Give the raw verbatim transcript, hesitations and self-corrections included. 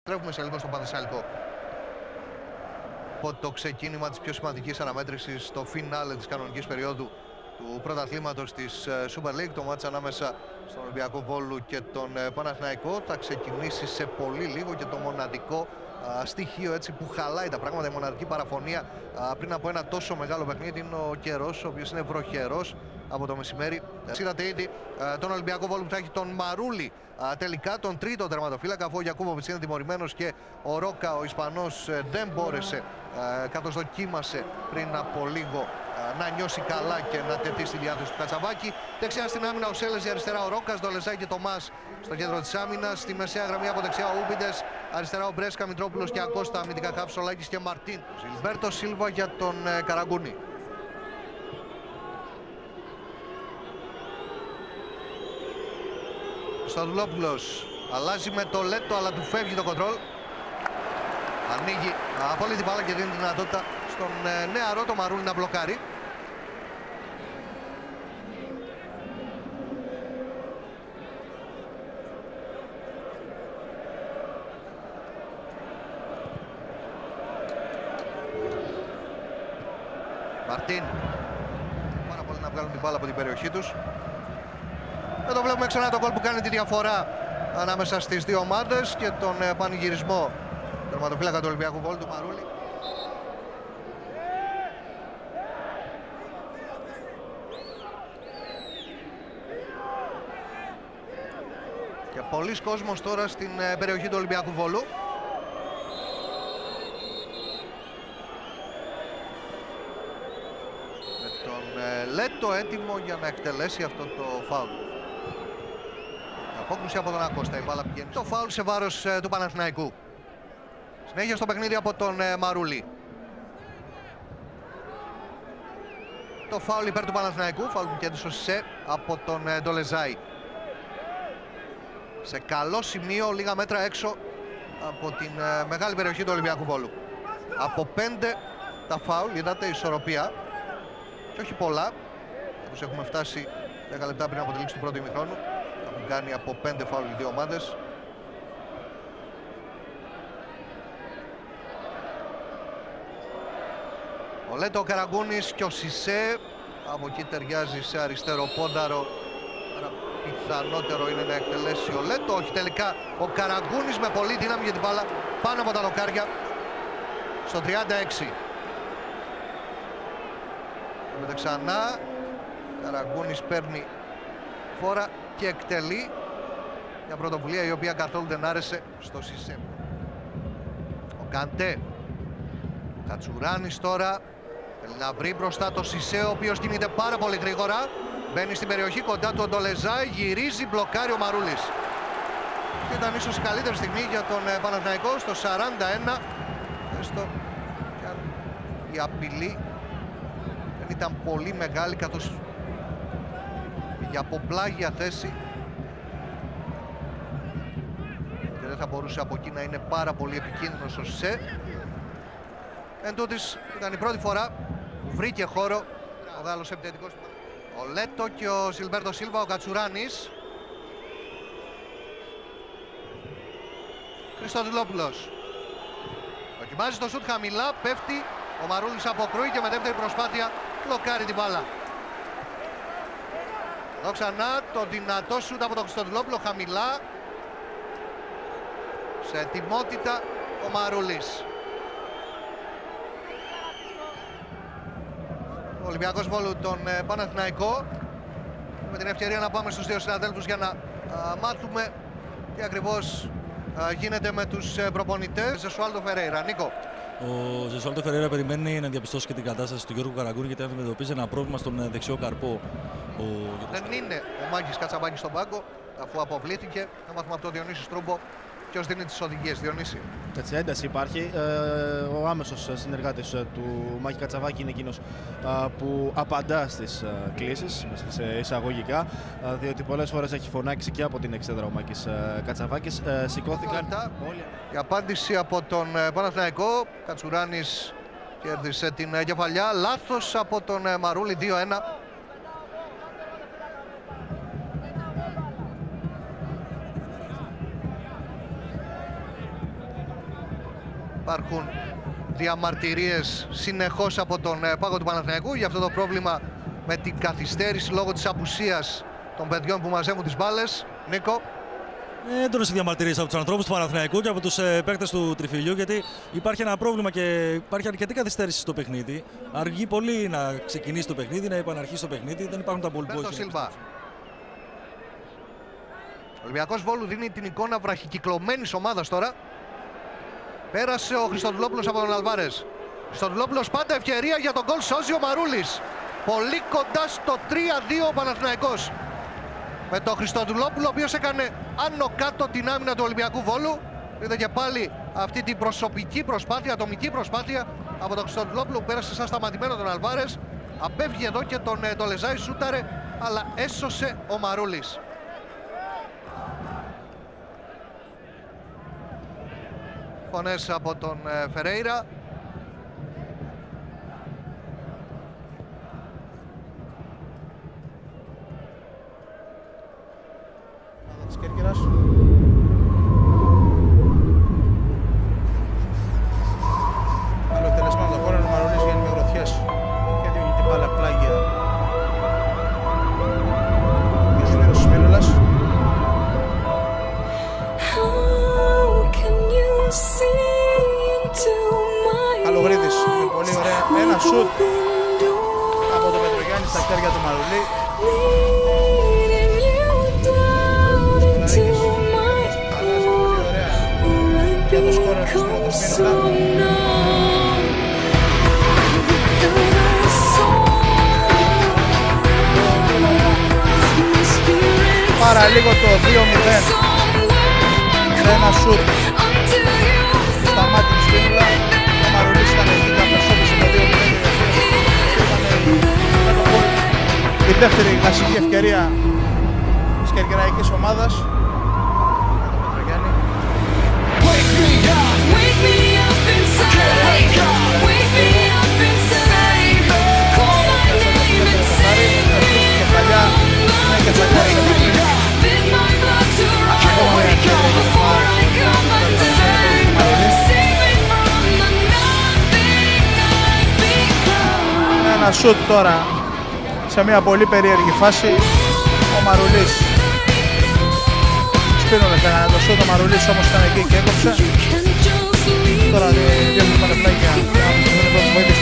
Επιστρέφουμε σε λίγο στο Πανθεσσαλικό. Από το ξεκίνημα της πιο σημαντικής αναμέτρησης στο φινάλε της κανονικής περίοδου του πρωταθλήματος της Super League, το μάτς ανάμεσα στον Ολυμπιακό Βόλου και τον Παναθηναϊκό, θα ξεκινήσει σε πολύ λίγο και το μοναδικό α, στοιχείο έτσι, που χαλάει τα πράγματα, η μοναδική παραφωνία α, πριν από ένα τόσο μεγάλο παιχνίδι είναι ο καιρός, ο οποίος είναι βροχερός από το μεσημέρι. Είδατε ήδη α, τον Ολυμπιακό Βόλου που θα έχει τον Μαρούλη α, τελικά, τον τρίτο τερματοφύλακα, αφού ο Γιακούβοβιτς είναι τιμωρημένος και ο Ρόκα, ο Ισπανός, δεν μπόρεσε, α, καθώς δοκίμασε πριν από λίγο να νιώσει καλά και να τεθεί στη διάθεση του Κατσαβάκη. Δεξιά στην άμυνα ο Σέλεζη, αριστερά ο Ρόκας, Ντολεζάη και Τομάς στο κέντρο της άμυνας. Στη μεσαία γραμμή από δεξιά ο Ούμπιντες, αριστερά ο Μπρέσκα, Μητρόπουλος και Ακώστα, αμυντικά χάφ Σολάκης και Μαρτίν. Ζιλμπέρτο Σίλβα για τον ε, Καραγκούνη. Στοδουλόπουλος αλλάζει με το Λέτο, αλλά του φεύγει το κοντρόλ. Ανοίγει απόλυτη την μπάλα και δίνει τη δυνατότητα στον ε, νεαρό το Μαρούλη να μπλοκάρει. Μαρτίν. Πάρα πολύ να βγάλουν την μπάλα από την περιοχή τους. Εδώ βλέπουμε ξανά τον γκολ που κάνει τη διαφορά ανάμεσα στις δύο ομάδες και τον ε, πανηγυρισμό τερματοφύλακα του Ολυμπιακού Βόλου, του Μαρούλη. Και πολλοί κόσμος τώρα στην ε, περιοχή του Ολυμπιακού Βόλου. Με τον ε, Λέτο έτοιμο για να εκτελέσει αυτό το φάουλ. Απόκρουση από τον Ακώστα, η μπάλα πηγαίνει. Το φάουλ σε βάρος ε, του Παναθηναϊκού. Συνέχεια στο παιχνίδι από τον ε, Μαρούλη. Το φάουλ υπέρ του Παναθηναϊκού, φάουλ που κέντρισε ο Σισε από τον ε, Ντολεζάη. Σε καλό σημείο, λίγα μέτρα έξω από την ε, μεγάλη περιοχή του Ολυμπιακού Βόλου. Από πέντε τα φάουλ, είδατε, ισορροπία. Και όχι πολλά, όπως έχουμε φτάσει δέκα λεπτά πριν από τη λήξη του πρώτου ημιχρόνου. Έχουν κάνει από πέντε φάουλ οι δύο ομάδες. Ο Λέτο, ο Καραγκούνης και ο Σισε. Από εκεί ταιριάζει σε αριστερό πόνταρο. Άρα πιθανότερο είναι να εκτελέσει ο Λέτο. Όχι, τελικά ο Καραγκούνης με πολύ δύναμη για την μπάλα πάνω από τα λοκάρια στο τριάντα έξι. Μετά ξανά Καραγκούνης παίρνει φόρα και εκτελεί μια πρωτοβουλία η οποία καθόλου δεν άρεσε στο Σισε. Ο Καντέ. Κατσουράνης τώρα θέλει να βρει μπροστά το Σισε, ο οποίος κινείται πάρα πολύ γρήγορα. Μπαίνει στην περιοχή κοντά του ο Ντολεζάη, γυρίζει, μπλοκάρει ο Μαρούλης. Και ήταν ίσως η καλύτερη στιγμή για τον Παναθηναϊκό στο σαράντα ένα. Έστω και αν η απειλή δεν ήταν πολύ μεγάλη, καθώς για από πλάγια θέση και δεν θα μπορούσε από εκεί να είναι πάρα πολύ επικίνδυνος ο Σισε. Εν τούτης ήταν η πρώτη φορά που βρήκε χώρο ο Γάλλος επιθετικός. Ο Λέτο και ο Ζιλμπέρτο Σίλβα, ο Κατσουράνης. Χριστοδουλόπουλος. Δοκιμάζει το σουτ χαμηλά, πέφτει. Ο Μαρούλης αποκρούει και με δεύτερη προσπάθεια μπλοκάρει την μπάλα. Εδώ ξανά το δυνατό σουτ από τον Χριστοδουλόπουλο χαμηλά. Σε ετοιμότητα ο Μαρούλης. Ο Ολυμπιακός Βόλου τον ε, Παναθηναϊκό. Με την ευκαιρία να πάμε στους δύο συναδέλφους για να α, μάθουμε τι ακριβώς α, γίνεται με τους ε, προπονητές. Ζεσουάλντο Φερέιρα. Νίκο. Ο Ζεσουάλντο Φερέιρα περιμένει να διαπιστώσει και την κατάσταση του Γιώργου Καραγκούνη, γιατί αντιμετωπίζει ένα πρόβλημα στον δεξιό καρπό. Ο... Δεν είναι ο Μάκης Κατσαβάκης στον πάγκο, αφού αποβλήθηκε. Θα μάθουμε από τον Διονύση Στρούμπο ποιος δίνει τις οδηγίες. Διονύση. Έτσι, ένταση υπάρχει. Ε, ο άμεσος συνεργάτης του Μάκη Κατσαβάκη είναι εκείνος που απαντά στις κλήσεις, στις εισαγωγικά, διότι πολλές φορές έχει φωνάξει και από την εξέδρα ο Μάκης Κατσαβάκης. Ε, σηκώθηκαν όλοι. Η απάντηση από τον Παναθηναϊκό. Κατσουράνης κέρδισε την κεφαλιά. Λάθος από τον Μαρούλη, δύο ένα. Υπάρχουν διαμαρτυρίες συνεχώς από τον πάγκο του Παναθηναϊκού για αυτό το πρόβλημα με την καθυστέρηση λόγω της απουσίας των παιδιών που μαζεύουν τις μπάλες. Νίκο. Έντονες οι διαμαρτυρίες από τους ανθρώπους του Παναθηναϊκού και από τους ε, παίκτες του Τριφυλιού, γιατί υπάρχει ένα πρόβλημα και υπάρχει αρκετή καθυστέρηση στο παιχνίδι. Αργεί πολύ να ξεκινήσει το παιχνίδι, να επαναρχίσει το παιχνίδι. Δεν υπάρχουν τα ball boys. Ο Ολυμπιακός Βόλου δίνει την εικόνα βραχικυκλωμένης ομάδας τώρα. Πέρασε ο Χριστοδουλόπουλος από τον Αλβάρες. Χριστοδουλόπουλος, πάντα ευκαιρία για τον γκολ, σώζει ο Μαρούλης. Πολύ κοντά στο τρία δύο ο Παναθηναϊκός. Με τον Χριστοδουλόπουλο, ο οποίος έκανε άνω κάτω την άμυνα του Ολυμπιακού Βόλου. Είδε και πάλι αυτή την προσωπική προσπάθεια, ατομική προσπάθεια από τον Χριστοδουλόπουλο που πέρασε σαν σταματημένο τον Αλβάρες. Απέφυγε εδώ και τον Ντολεζάη, σούταρε, αλλά έσωσε ο Μαρούλης. Φωνές από τον Φερέιρα. Της Κέρκυρας. Άλλο εκτελεσμένο το χώρο, ο Μαρούλης βγαίνει με γροθιές και δίνει την μπάλα πλάγια. Και Σμύρος Σμύρολας. Καλογρίδης με πολύ ωραία ένα σουτ από τον Πετρογιάννη στα χέρια του Μαρουλή. Για το σκόρερ της πρώτης μήνωτα. Πάρα λίγο το δύο μηδέν σε ένα σουτ στα μάτια του Σπίνουλα. Ο Μαρουλής ήταν εκεί, καμπερσόπισε το δύο μηδέν. Η δεύτερη κλασική ευκαιρία της κερκυραϊκής ομάδας. Ένα σουτ τώρα σε μια πολύ περίεργη φάση. Ο Μαρουλής Σπίνολας έκανε το σουτ, ο Μαρουλής όμως ήταν εκεί και έκοψε. Τώρα διέχουν πανεπλάγια από την πρώτη βοήθεια